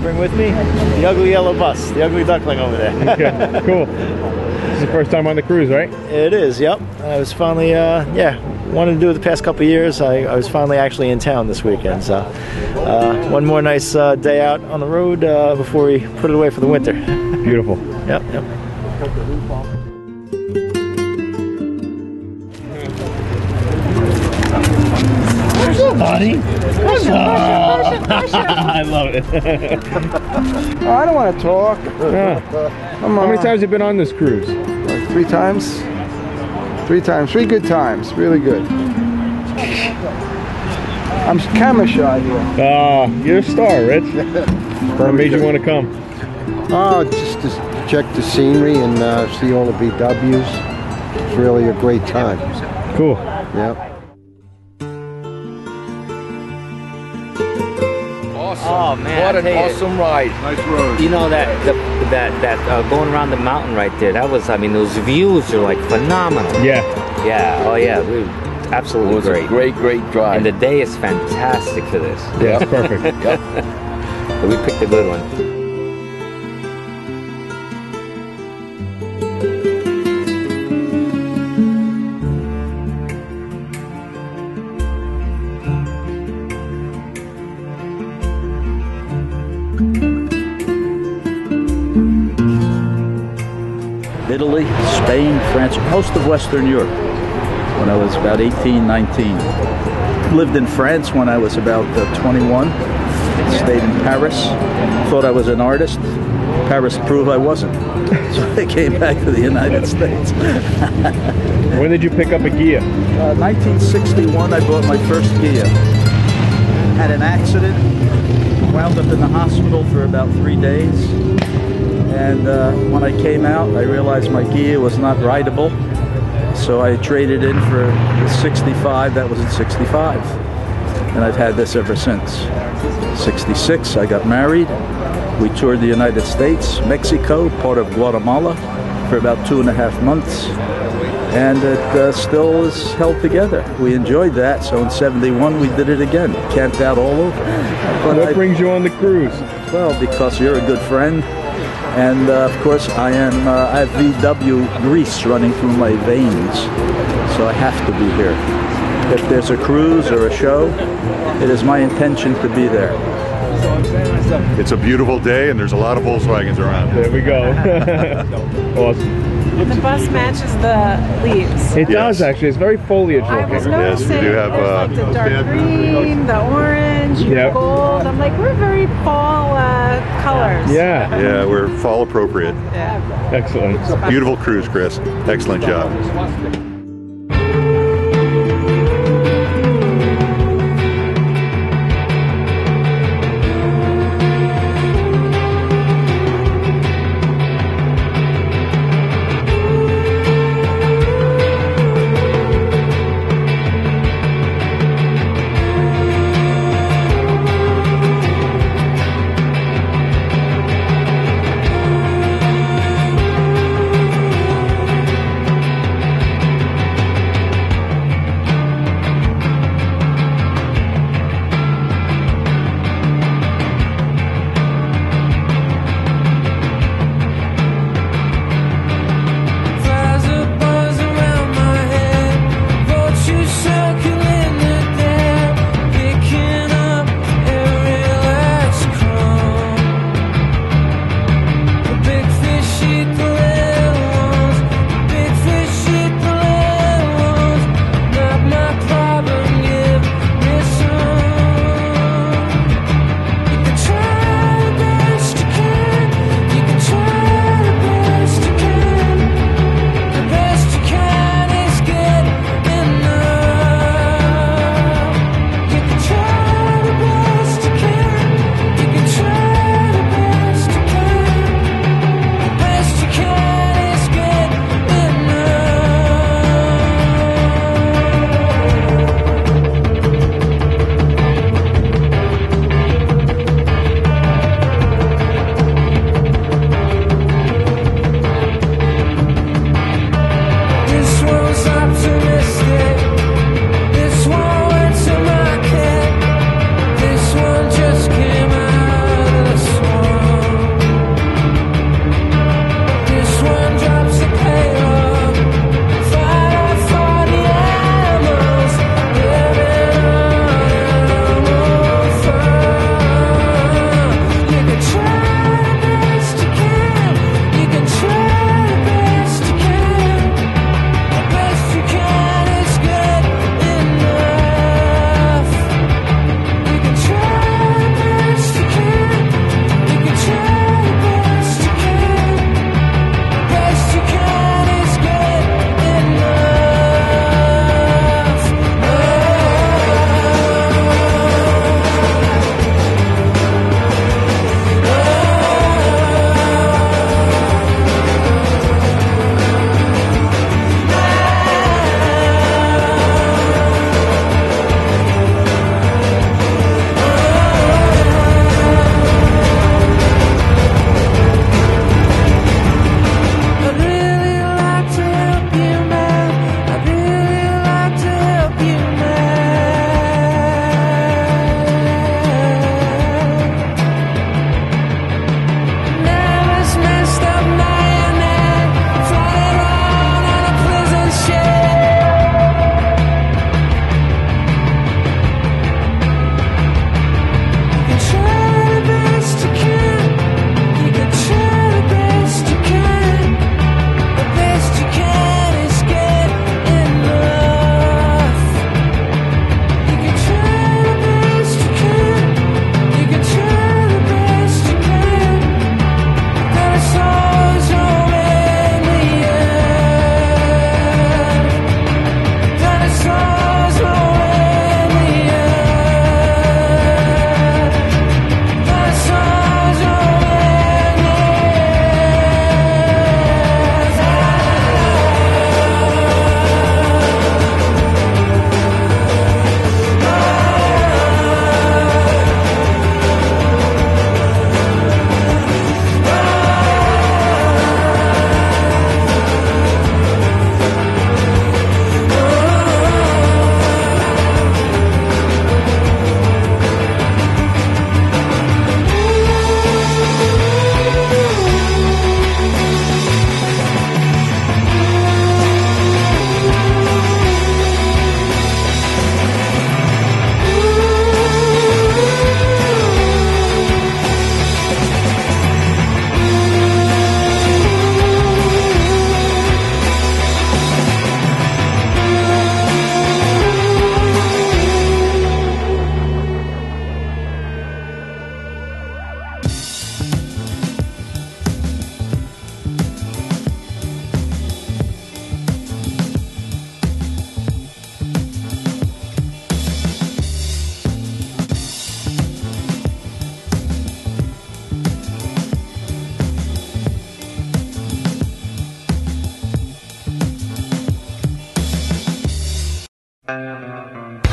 bring with me? The ugly yellow bus, the ugly duckling over there. Okay, cool. This is the first time on the cruise, right? It is, yep. I was finally, wanted to do it the past couple of years. I was finally actually in town this weekend, so one more nice day out on the road before we put it away for the winter. Beautiful. Yep. Buddy. I love it. I don't want to talk. How many times have you been on this cruise? 3 times. 3 times. 3 good times. Really good. I'm camera shy here. You're a star, Rich. What made you want to come? Oh, just to check the scenery and see all the VWs. It's really a great time. Cool. Yep. Oh man! What an awesome ride! Nice road. You know that going around the mountain right there. That was, I mean, those views are like phenomenal. Yeah. Yeah. Oh yeah. Absolutely great. Great drive. And the day is fantastic for this. Yeah, it's perfect. Yep. We picked a good one. Italy, Spain, France, most of Western Europe when I was about 18, 19. Lived in France when I was about 21. Stayed in Paris. Thought I was an artist. Paris proved I wasn't. So I came back to the United States. When did you pick up a Ghia? 1961, I bought my first Ghia. Had an accident. Wound up in the hospital for about 3 days. And when I came out, I realized my Ghia was not rideable. So I traded in for the 65. That was in 65. And I've had this ever since. 66, I got married. We toured the United States, Mexico, part of Guatemala for about 2.5 months. And it still is held together. We enjoyed that. So in 71, we did it again. Camped out all over. But What brings you on the cruise? Well, because you're a good friend. And of course, I have VW grease running through my veins, so I have to be here. If there's a cruise or a show, it is my intention to be there. It's a beautiful day, and there's a lot of Volkswagens around. There we go. Awesome. The bus matches the leaves. It does actually. It's very foliage I was looking. noticing Yes, we do have, there's like the dark green, the orange, Yep. the gold. I'm like, we're very fall colors. Yeah. Yeah, we're fall appropriate. Yeah. Excellent. Beautiful cruise, Chris. Excellent job. Bye.